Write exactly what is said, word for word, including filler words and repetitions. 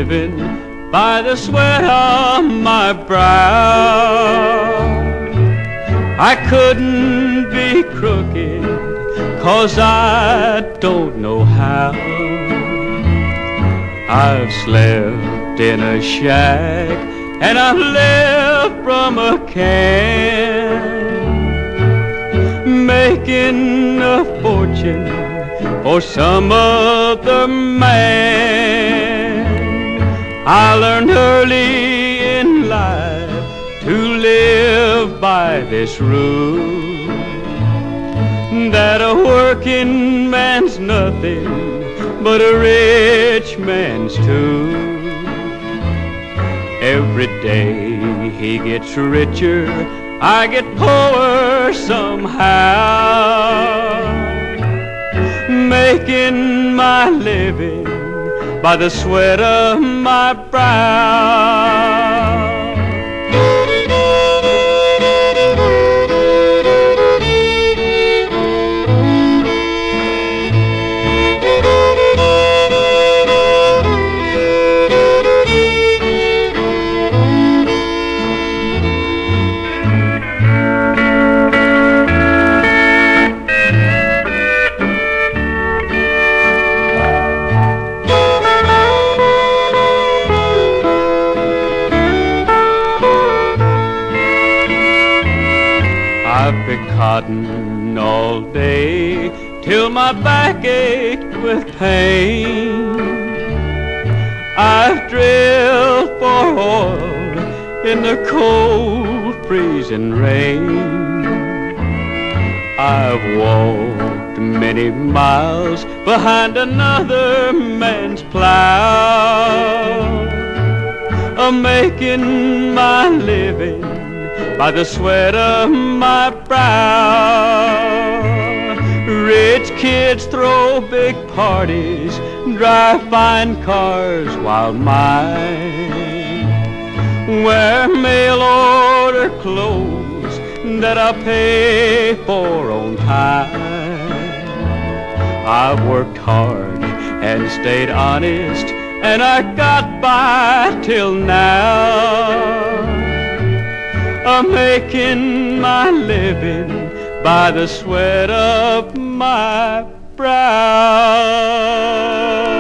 living by the sweat of my brow. I couldn't be crooked, 'cause I don't know how. I've slept in a shack and I've lived from a can, making a fortune for some other man. I learned early in life to live by this rule, that a working man's nothing but a rich man's tool. Every day he gets richer, I get poorer somehow, making my living by the sweat of my brow. I've picked cotton all day till my back ached with pain. I've drilled for oil in the cold freezing rain. I've walked many miles behind another man's plow, a-making my living by the sweat of my brow. Rich kids throw big parties, drive fine cars, while mine wear mail-order clothes that I pay for on time. I've worked hard and stayed honest, and I got by till now, I'm making my living by the sweat of my brow.